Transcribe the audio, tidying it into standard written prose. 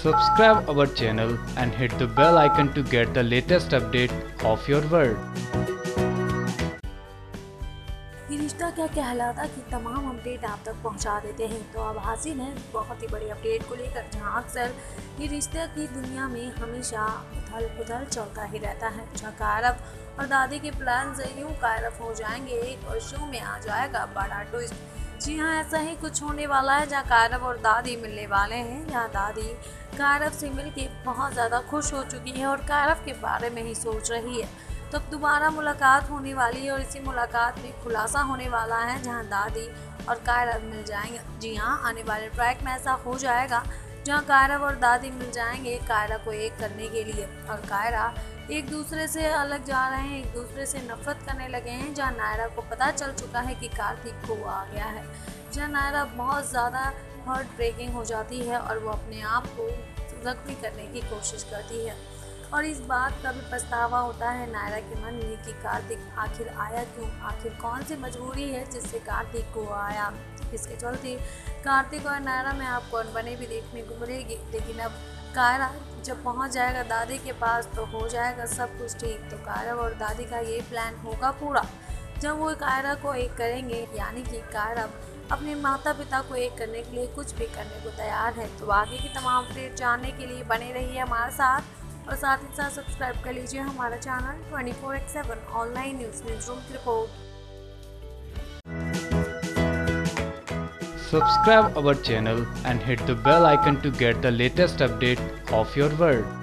Subscribe our channel and hit the bell icon to get the latest update of your world. ये रिश्ता क्या कहलाता की तमाम अपडेट आप तक पहुंचा देते हैं। तो अब हाजिर है बहुत ही बड़ी अपडेट को लेकर, जहां अक्सर ये रिश्ते की दुनिया में हमेशा उथल पुथल चलता ही रहता है। जहां कायरव और दादी के प्लान यूं कायरव हो जाएंगे और शो में आ जाएगा बड़ा ट्विस्ट। जी हाँ, ऐसा ही कुछ होने वाला है जहाँ कायरव और दादी मिलने वाले हैं। जहाँ दादी कायरव से मिलके बहुत ज़्यादा खुश हो चुकी है और कायरव के बारे में ही सोच रही है। तो अब दोबारा मुलाकात होने वाली है और इसी मुलाकात में खुलासा होने वाला है जहां दादी और कायरव मिल जाएंगे। जी हाँ, आने वाले ट्रैक में ऐसा हो जाएगा जहां कायरव और दादी मिल जाएंगे कायरा को एक करने के लिए, और कायरा एक दूसरे से अलग जा रहे हैं, एक दूसरे से नफरत करने लगे हैं। जहां नायरा को पता चल चुका है कि कार्तिक को आ गया है। जहां नायरा बहुत ज़्यादा हार्ट ब्रेकिंग हो जाती है और वो अपने आप को जख्मी करने की कोशिश करती है, और इस बात का भी पछतावा होता है नायरा के मन में कि कार्तिक आखिर आया क्यों, आखिर कौन सी मजबूरी है जिससे कार्तिक को आया, इसके चलते कार्तिक और नायरा में आपको अनबने भी देखने को मिलेगी। लेकिन अब कायरा जब पहुंच जाएगा दादी के पास तो हो जाएगा सब कुछ ठीक। तो कायरा और दादी का ये प्लान होगा पूरा जब वो कायरा को एक करेंगे, यानी कि कायरा अपने माता पिता को एक करने के लिए कुछ भी करने को तैयार है। तो आगे की तमाम अपडेट जानने के लिए बने रहिए हमारे साथ, और साथ ही साथ सब्सक्राइब कर लीजिए हमारा चैनल 24/7 ऑनलाइन न्यूज़ रूम की रिपोर्ट। Subscribe our channel and hit the bell icon to get the latest update of your world.